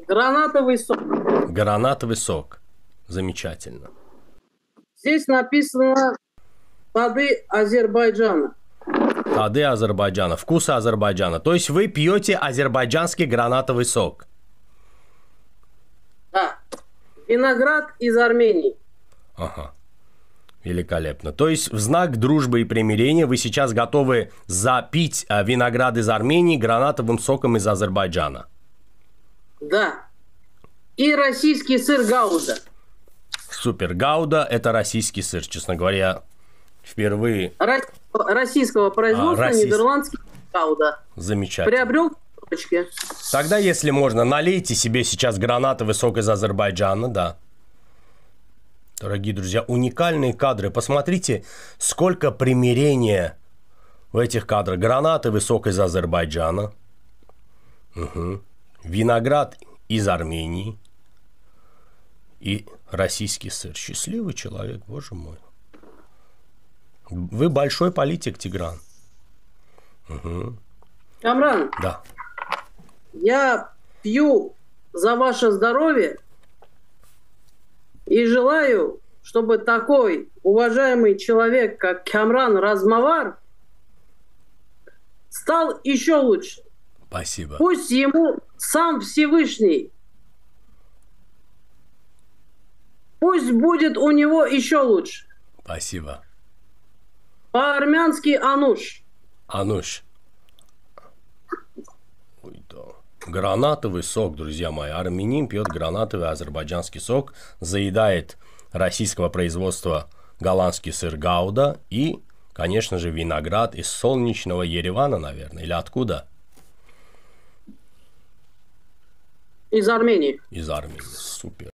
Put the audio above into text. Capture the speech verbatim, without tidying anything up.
Гранатовый сок. Гранатовый сок. Замечательно. Здесь написано «Тады Азербайджана». Тады Азербайджана. Вкусы Азербайджана. То есть вы пьете азербайджанский гранатовый сок? Да. Виноград из Армении. Ага. Великолепно. То есть в знак дружбы и примирения вы сейчас готовы запить виноград из Армении гранатовым соком из Азербайджана? Да. И российский сыр Гауда. Супер. Гауда – это российский сыр, честно говоря, впервые. Российского производства, а, российский. Нидерландский Гауда. Замечательно. Приобрел точки. Тогда, если можно, налейте себе сейчас гранатовый сок из Азербайджана, да. Дорогие друзья, уникальные кадры. Посмотрите, сколько примирения в этих кадрах. Гранатовый сок из Азербайджана. Угу. Виноград из Армении. И российский сыр. Счастливый человек, боже мой. Вы большой политик, Тигран. Угу. Камран. Да. Я пью за ваше здоровье и желаю, чтобы такой уважаемый человек, как Камран Размавар, стал еще лучше. Спасибо. Пусть ему сам Всевышний, пусть будет у него еще лучше. Спасибо. По-армянски Ануш. Ануш. Ой, да. Гранатовый сок, друзья мои. Армянин пьет гранатовый азербайджанский сок, заедает российского производства голландский сыр Гауда и, конечно же, виноград из солнечного Еревана, наверное. Или откуда? Из Армении. Из Армении. Супер.